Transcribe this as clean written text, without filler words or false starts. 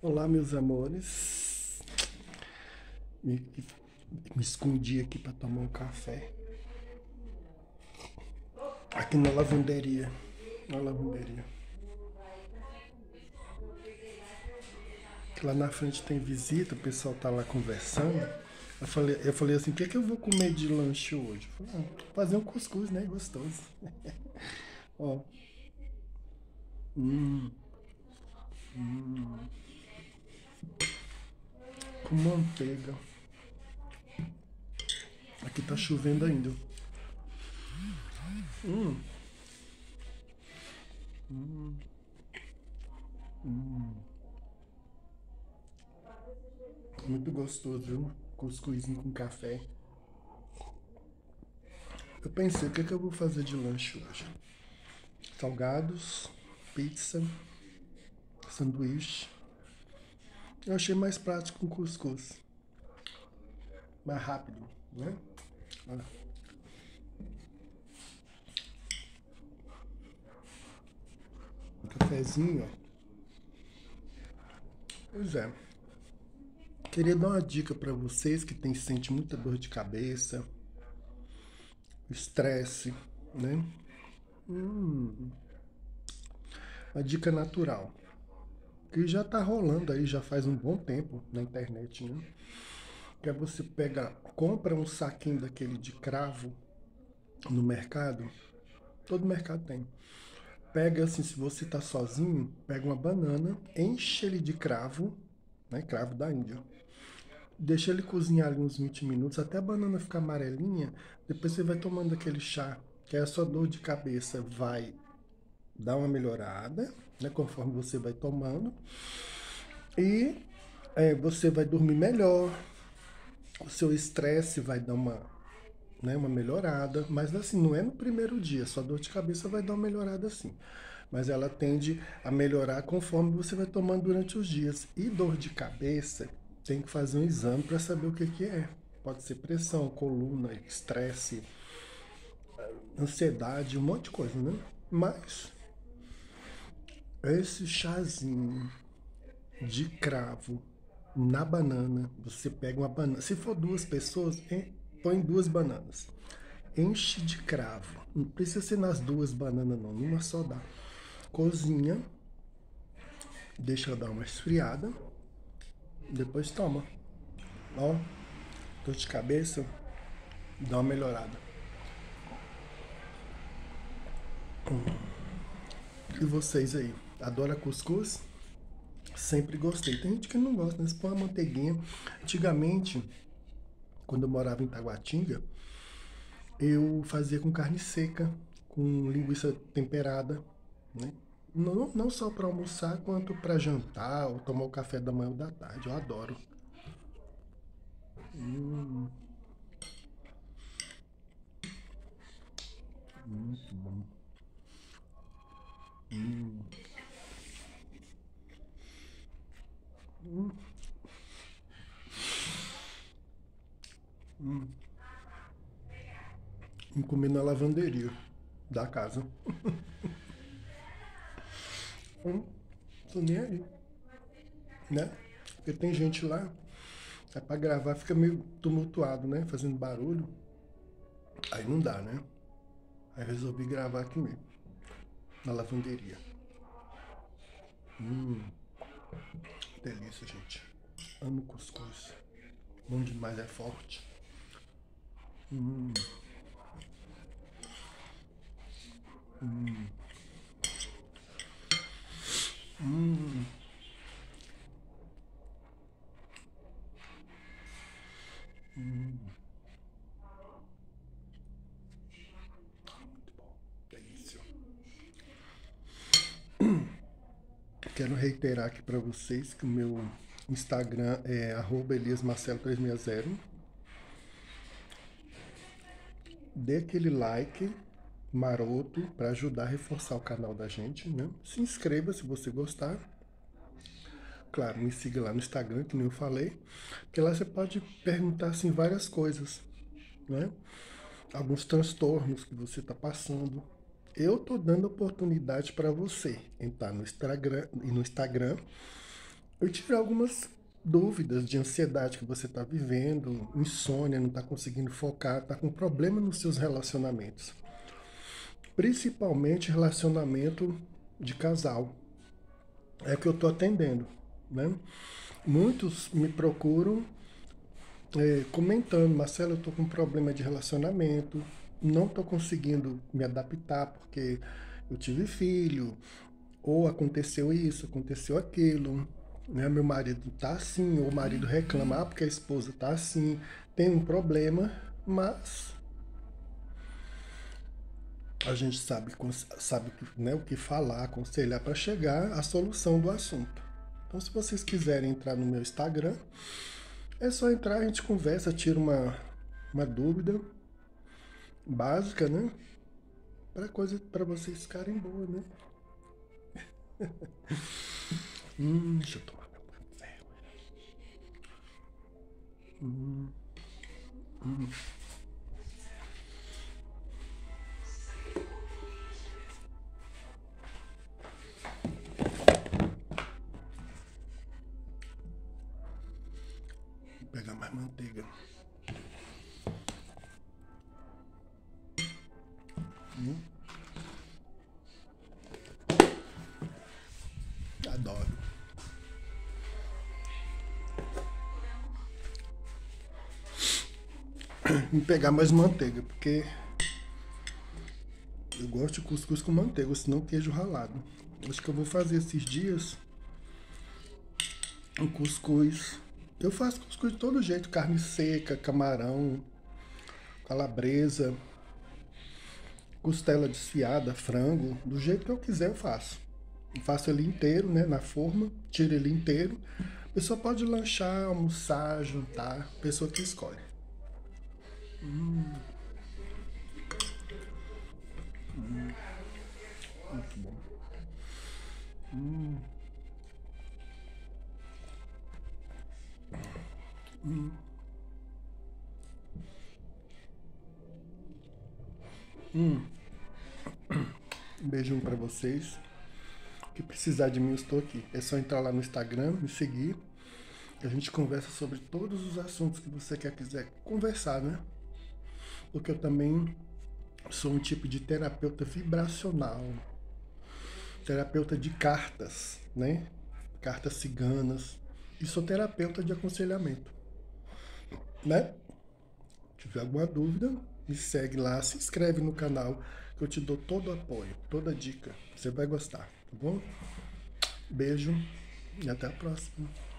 Olá, meus amores. Me, me escondi aqui para tomar um café. Aqui na lavanderia. Na lavanderia. Lá na frente tem visita, o pessoal tá lá conversando. Eu falei assim, o que é que eu vou comer de lanche hoje? Eu falei, fazer um cuscuz, né? Gostoso. Ó, com manteiga. Aqui tá chovendo ainda. Muito gostoso, viu? Cuscuzinho com café. Eu pensei, o que é que eu vou fazer de lanche hoje? Salgados, pizza, sanduíche. Eu achei mais prático com cuscuz. Mais rápido, né? Olha, um cafezinho, ó. Pois é. Queria dar uma dica para vocês que sente muita dor de cabeça, estresse, né? Uma dica natural, que já tá rolando aí já faz um bom tempo na internet, né? Que é você compra um saquinho daquele de cravo no mercado. Todo mercado tem. Pega assim, se você tá sozinho, pega uma banana, enche ele de cravo, né? Cravo da Índia. Deixa ele cozinhar ali uns 20 minutos, até a banana ficar amarelinha. Depois você vai tomando aquele chá, que aí a sua dor de cabeça vai dar uma melhorada, né? Conforme você vai tomando. E você vai dormir melhor, o seu estresse vai dar uma melhorada, mas assim, não é no primeiro dia, sua dor de cabeça vai dar uma melhorada assim. Mas ela tende a melhorar conforme você vai tomando durante os dias. E dor de cabeça, tem que fazer um exame para saber o que é. Pode ser pressão, coluna, estresse, ansiedade, um monte de coisa, né? Mas esse chazinho de cravo na banana, você pega uma banana. Se for duas pessoas, põe duas bananas. Enche de cravo. Não precisa ser nas duas bananas, não. Numa só dá. Cozinha. Deixa ela dar uma esfriada. Depois toma. Ó, dor de cabeça, dá uma melhorada. E vocês aí? Adora cuscuz? Sempre gostei. Tem gente que não gosta, né? Você põe uma manteiguinha. Antigamente, quando eu morava em Taguatinga, eu fazia com carne seca, com linguiça temperada, né? Não só para almoçar, quanto para jantar ou tomar o café da manhã ou da tarde. Eu adoro. Muito bom. E comer na lavanderia da casa. Tô nem aí, né? Porque tem gente lá, é pra gravar, fica meio tumultuado, né? Fazendo barulho. Aí não dá, né? Aí resolvi gravar aqui mesmo, na lavanderia. Delícia, gente. Amo cuscuz. Bom demais, é forte. Muito bom. Delícia. Quero reiterar aqui pra vocês que o meu Instagram é @eliasmarcelo360. Dê aquele like maroto para ajudar a reforçar o canal da gente, né? Se inscreva se você gostar. Claro, me siga lá no Instagram, que nem eu falei, porque lá você pode perguntar assim várias coisas, né? Alguns transtornos que você está passando. Eu tô dando oportunidade para você entrar no Instagram eu tive algumas dúvidas de ansiedade que você está vivendo, insônia, não está conseguindo focar, está com problema nos seus relacionamentos. Principalmente relacionamento de casal. É que eu estou atendendo, né? Muitos me procuram comentando, Marcelo, eu estou com problema de relacionamento, não estou conseguindo me adaptar porque eu tive filho, ou aconteceu isso, aconteceu aquilo, né? Meu marido tá assim, ou o marido reclama, porque a esposa tá assim, tem um problema, mas a gente sabe né, o que falar, aconselhar para chegar à solução do assunto. Então, se vocês quiserem entrar no meu Instagram, é só entrar, a gente conversa, tira uma dúvida básica, né? Para vocês ficarem boas, né? Deixa eu tomar meu café. Vou pegar mais manteiga. Adoro. Vou pegar mais manteiga, porque eu gosto de cuscuz com manteiga, ou senão queijo ralado. Acho que eu vou fazer esses dias um cuscuz. Eu faço cuscuz de todo jeito, carne seca, camarão, calabresa, costela desfiada, frango, do jeito que eu quiser eu faço. Eu faço ele inteiro, né, na forma, tiro ele inteiro. A pessoa pode lanchar, almoçar, jantar, a pessoa que escolhe. Muito bom. Um beijinho pra vocês. O que precisar de mim, eu estou aqui. É só entrar lá no Instagram, me seguir. A gente conversa sobre todos os assuntos que você quiser conversar, né? Porque eu também sou um tipo de terapeuta vibracional, terapeuta de cartas, né? Cartas ciganas. E sou terapeuta de aconselhamento, né? Se tiver alguma dúvida, me segue lá, se inscreve no canal, que eu te dou todo o apoio, toda a dica. Você vai gostar, tá bom? Beijo e até a próxima.